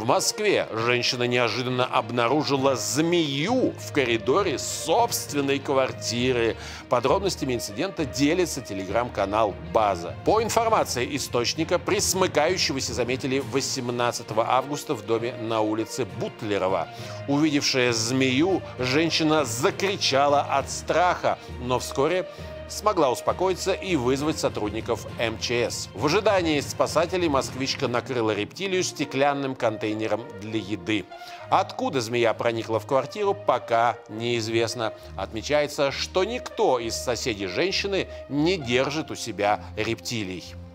В Москве женщина неожиданно обнаружила змею в коридоре собственной квартиры. Подробностями инцидента делится телеграм-канал «База». По информации источника, присмыкающегося заметили 18 августа в доме на улице Бутлерова. Увидевшая змею, женщина закричала от страха, но вскоре смогла успокоиться и вызвать сотрудников МЧС. В ожидании спасателей москвичка накрыла рептилию стеклянным контейнером для еды. Откуда змея проникла в квартиру, пока неизвестно. Отмечается, что никто из соседей женщины не держит у себя рептилий.